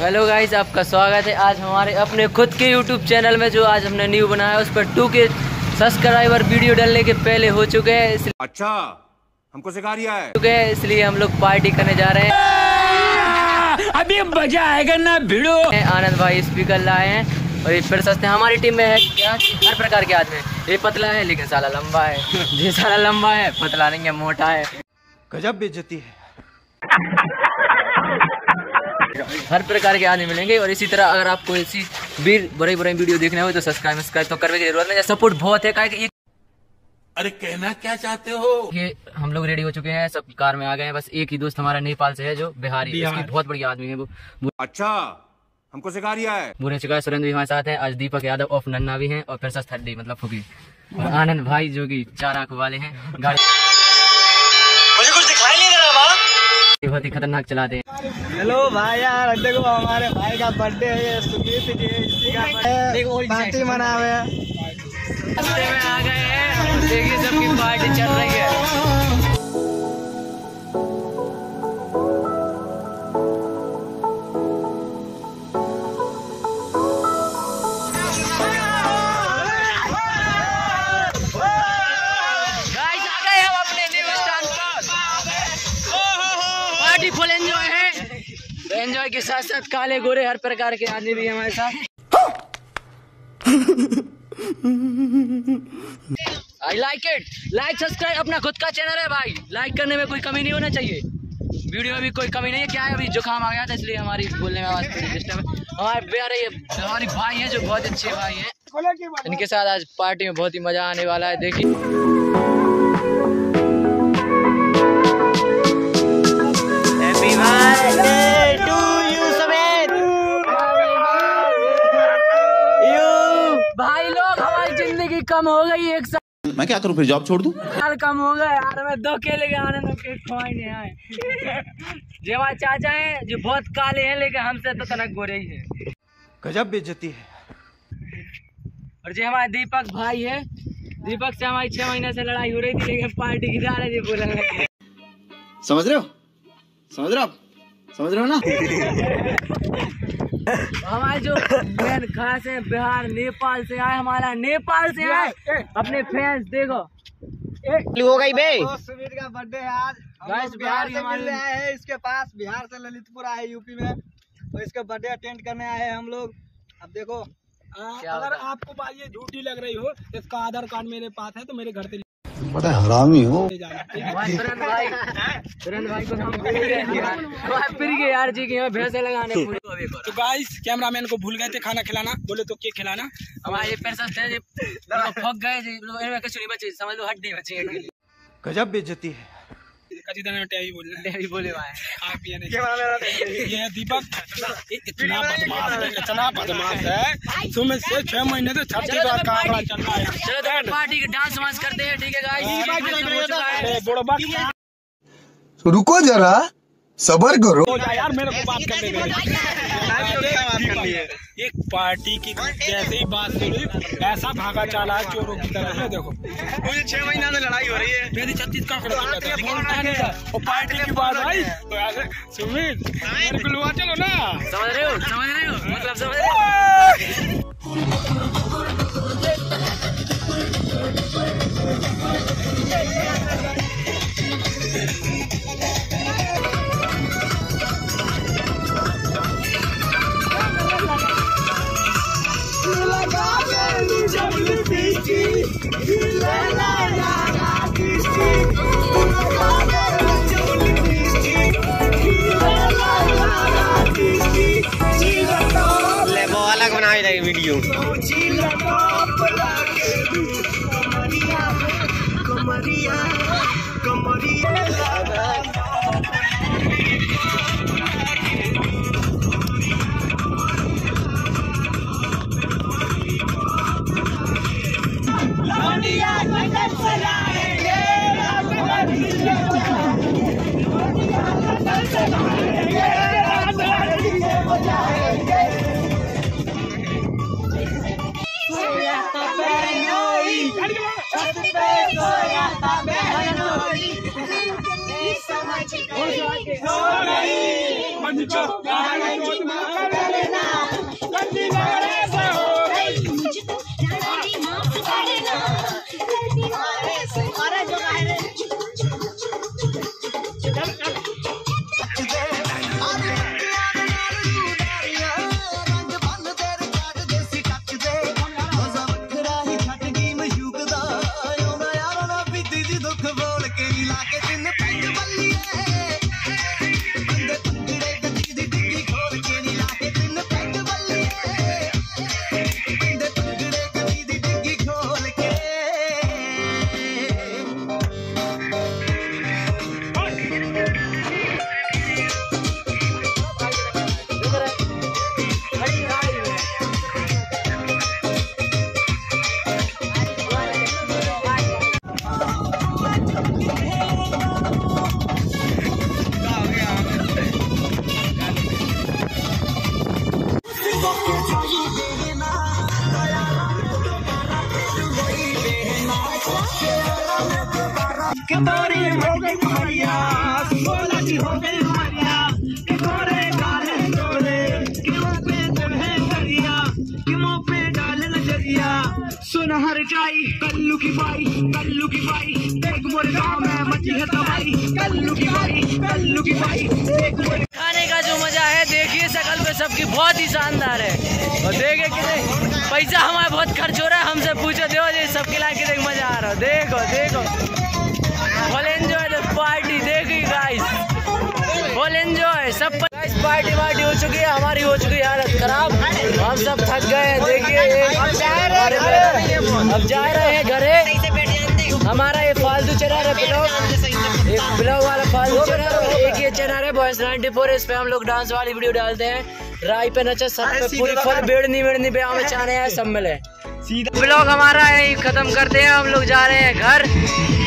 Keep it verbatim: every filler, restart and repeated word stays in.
Hello guys, आपका स्वागत है आज हमारे अपने खुद के यूट्यूब चैनल में, जो आज हमने न्यू बनाया है। उस पर टू के सब्सक्राइबर वीडियो डालने के पहले हो चुके हैं। अच्छा, हमको सिखा रिया है चुके हैं इसलिए हम लोग पार्टी करने जा रहे हैं। अभी मजा आएगा ना भिड़ो। आनंद भाई स्पीकर लाए हैं और ये फिर सस्ते हमारी टीम में है क्या हर प्रकार के आदमी। ये पतला है लेकिन साला लंबा है, ये साला लंबा है पतला नहीं है, मोटा है। गजब बेइज्जती है। हर प्रकार के आदमी मिलेंगे। और इसी तरह अगर आपको ऐसी बीर बड़े बड़े वीडियो देखने हो तो सब्सक्राइब सब्सक्राइब तो करने की जरूरत नहीं है। सपोर्ट बहुत है क्या कि अरे कहना क्या चाहते हो? ये हम लोग रेडी हो चुके हैं, सब कार में आ गए हैं। बस एक ही दोस्त हमारा नेपाल से है जो बिहारी है, इसकी बहुत बड़ी आदमी है वो। अच्छा, हमको सिखा रिया है। बुरे चुका है। सुरेंद्र भी हमारे साथ है। आज दीपक यादव ऑफ नन्ना भी हैं और फिर थर्डी मतलब फुकी और आनंद भाई जो कि चार आंख वाले हैं। गाड़ी मुझे कुछ दिखाई नहीं दे रहा माँ। बहुत ही खतरनाक चलाते हैं। हेलो भाई, यार देखो हमारे भाई का बर्थडे है, सुजीत जी, इसी का बर्थडे पार्टी मनावे। रास्ते में आ गए हैं, देखिए सबकी पार्टी चल रही है। गाइस आ गए हम अपने न्यू स्थान पर। पार्टी फुल एंजॉय है। एंजॉय के साथ साथ काले गोरे हर प्रकार के आदमी भी हमारे साथ। I like it. Like subscribe अपना खुद का चैनल है भाई, लाइक करने में कोई कमी नहीं होना चाहिए। वीडियो में भी कोई कमी नहीं है। क्या है, अभी जुकाम आ गया था इसलिए हमारी बोलने में आवाज थोड़ी डिस्टर्ब है। हमारे प्यारे ये हमारे भाई हैं जो बहुत अच्छे भाई हैं। इनके साथ आज पार्टी में बहुत ही मजा आने वाला है। देखिए भाई लोग, हमारी जिंदगी कम हो गई एक साल। मैं क्या करूं, फिर जॉब छोड़ दूं? साल कम हो गया यार। मैं दो केले के आने में केक खवाने आए। जो हमारे चाचा हैं जो बहुत काले हैं लेकिन हमसे तो तनक गोरे ही हैं। गजब बेइज्जती है। और जो हमारे दीपक भाई है, दीपक से हमारी छह महीने से लड़ाई हो रही थी लेकिन पार्टी की जा रही थी बोलने लगे। समझ रहे हो समझ रहे हो आप समझ रहे हो ना? हमारे जो मेन खास है बिहार नेपाल से आए, हमारा नेपाल से आए अपने फैंस देखो हो गई बे। सुमित का बर्थडे है आज। गाइस बिहार से हमारे मिलने आए हैं इसके पास, बिहार से ललितपुर आए यूपी में, तो इसका बर्थडे अटेंड करने आए हैं हम लोग। अब देखो आ, अगर आपको बात ये झूठी लग रही हो, इसका आधार कार्ड मेरे पास है तो मेरे घर से बड़ा हरामी हो। तुरंत भाई तुरंत भाई को हम भूल गए फिर गए यार जी के भैंसे लगाने पूरी। तो गाइस कैमरामैन को भूल गए थे खाना खिलाना, बोले तो केक खिलाना। हमारे पैसा थे फक गए जी, कुछ नहीं बचे, समझ लो हड्डी बची है। गजब बेइज्जती है। कभी दिन में टेवी बोल रहे टेवी बोले भाई आप ये नहीं। ये है दीपक, इतना बदमाश है, इतना बदमाश है। सुमित से छह महीने से छठी का काम चल रहा है। चलो तो पार्टी के डांस वांस करते हैं, ठीक है गाइस। रुको जरा सबर करो यार, मेरे को बात करने दे। एक पार्टी की जैसे ही बात करी ऐसा भागा चाला है चोरों की तरह है। देखो मुझे छह महीना से लड़ाई हो रही है, मेरी छत्तीस का बोलता नहीं था। और पार्टी की बात आई तो ऐसे सुमित मेरे को लुआ चलो ना। समझ रहे हो समझ रहे हो मतलब समझ रहे हो। अलग बनाई जाएगी वीडियो। Sorry. गलती मेरे से हो गई। मुझको राधा जी माफ करना, गलती मेरे से अरे जो है के तोरी हो गई मरिया, बोला की हो गई मरिया, के तोरे गाले तोरे, के मुँह पे चढ़े दरिया, के मुँह पे डाले नजरिया, सुनहर जाई कल्लू की बाई, कल्लू की बाई, देख मोरे गाँव में मची है तबाही, कल्लू की बाई, कल्लू की बाई, देख मोरे। खाने का जो मजा है देखिए शकल पे सबकी बहुत ही शानदार है। और देखे कि पैसा हमारा बहुत खर्च हो रहा है, हमसे पूछो देखो जी सबके लाइक के देख मजा आ रहा है। देखो देखो फुल एंजॉय द पार्टी, देखिए गाइस फुल एंजॉय सब गाइस। पार्टी वार्टी हो चुकी है, हमारी हो चुकी है हालत खराब, हम सब थक गए हैं। देखिए अब जा रहे हैं घरे। हमारा ये फालतू चैनल है ब्लॉग, एक ब्लॉग वाला फालतू चैनल, एक ये चैनल है बॉयज नाइन्टी फोर, इस पे हम लोग डांस वाली वीडियो डालते हैं। राई पे नचा सब पे पूरी फुल बेड़नी बेड़नी पे हमें चाने हैं सब मिले। ब्लॉग हमारा यही खत्म करते हैं, हम लोग जा रहे हैं घर।